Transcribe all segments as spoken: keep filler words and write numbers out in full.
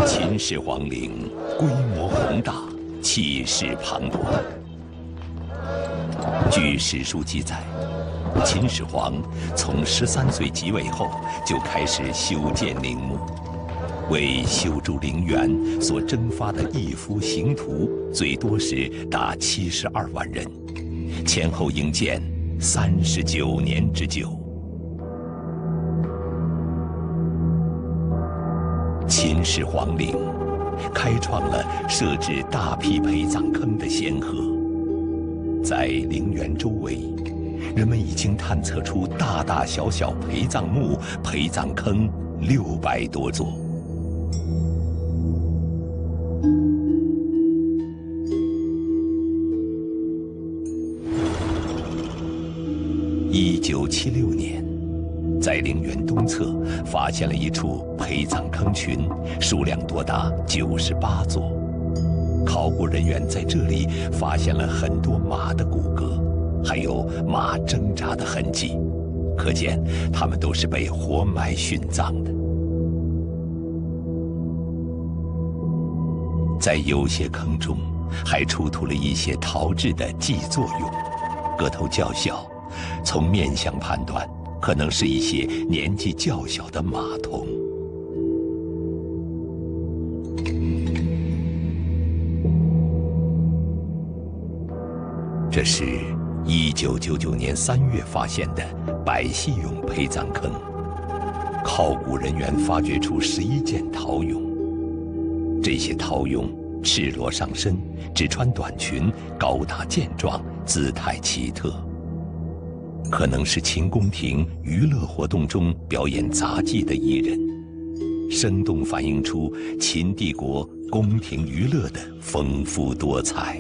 秦始皇陵规模宏大，气势磅礴。据史书记载，秦始皇从十三岁即位后就开始修建陵墓，为修筑陵园所征发的义夫刑徒最多时达七十二万人，前后营建三十九年之久。秦始皇陵开创了设置大批陪葬坑的先河，在陵园周围，人们已经探测出大大小小陪葬墓、陪葬坑六百多座。一九七六年，在陵园东侧发现了一处陪葬坑群，数量多达九十八座。考古人员在这里发现了很多马的骨骼，还有马挣扎的痕迹，可见它们都是被活埋殉葬的。在有些坑中，还出土了一些陶制的祭作俑，个头较小，从面相判断，可能是一些年纪较小的马童。这是一九九九年三月发现的百戏俑陪葬坑，考古人员发掘出十一件陶俑，这些陶俑赤裸上身，只穿短裙，高大健壮，姿态奇特。可能是秦宫廷娱乐活动中表演杂技的艺人，生动反映出秦帝国宫廷娱乐的丰富多彩。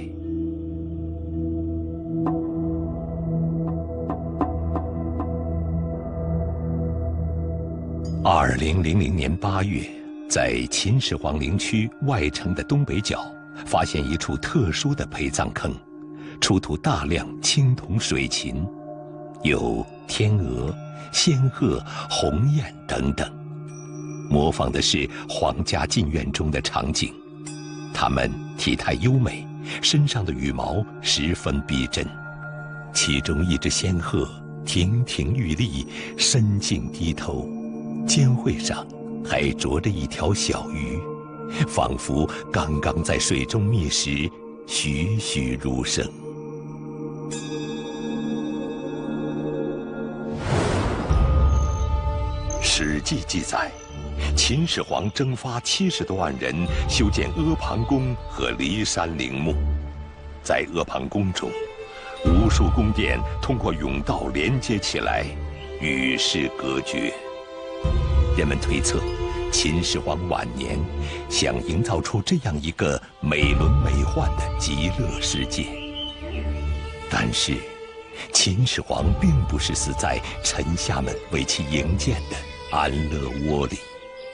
二零零零年八月，在秦始皇陵区外城的东北角，发现一处特殊的陪葬坑，出土大量青铜水琴。有天鹅、仙鹤、鸿雁等等，模仿的是皇家禁苑中的场景。它们体态优美，身上的羽毛十分逼真。其中一只仙鹤亭亭玉立，深颈低头，肩喙上还着着一条小鱼，仿佛刚刚在水中觅食，栩栩如生。《史记》记载，秦始皇征发七十多万人修建阿房宫和骊山陵墓。在阿房宫中，无数宫殿通过甬道连接起来，与世隔绝。人们推测，秦始皇晚年想营造出这样一个美轮美奂的极乐世界。但是，秦始皇并不是死在臣下们为其营建的安乐窝里。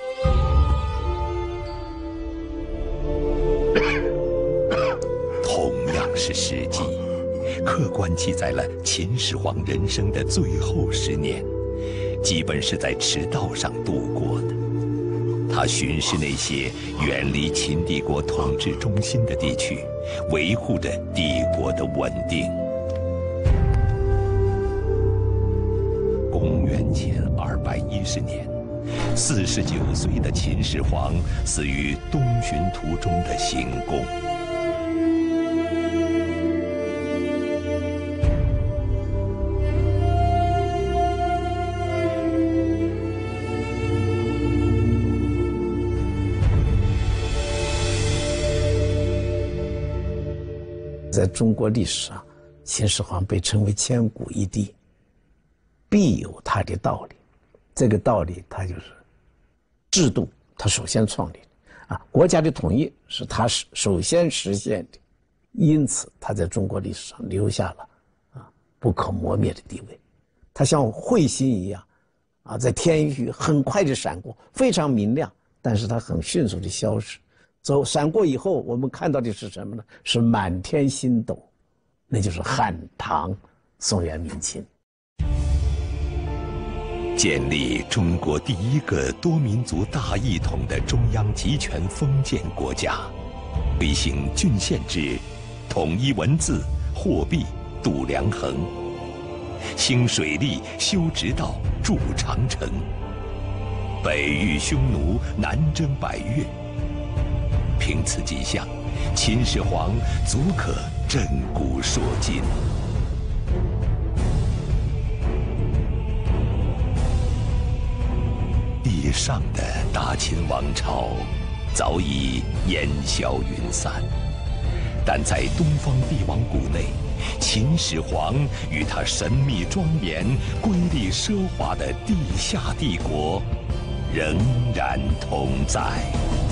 同样是《史记》，客观记载了秦始皇人生的最后十年，基本是在驰道上度过的。他巡视那些远离秦帝国统治中心的地区，维护着帝国的稳定。公元前二百一十年，四十九岁的秦始皇死于东巡途中的行宫。 在中国历史上，秦始皇被称为千古一帝，必有他的道理。这个道理，他就是制度，他首先创立的啊，国家的统一是他首先实现的，因此他在中国历史上留下了啊不可磨灭的地位。他像彗星一样啊，在天宇很快的闪过，非常明亮，但是它很迅速的消失。走闪过以后，我们看到的是什么呢？是满天星斗，那就是汉唐宋元明清。 建立中国第一个多民族大一统的中央集权封建国家，推行郡县制，统一文字、货币、度量衡，兴水利、修直道、筑长城，北御匈奴，南征百越。凭此几项，秦始皇足可震古烁今。地上的大秦王朝早已烟消云散，但在东方帝王谷内，秦始皇与他神秘庄严、瑰丽奢华的地下帝国仍然同在。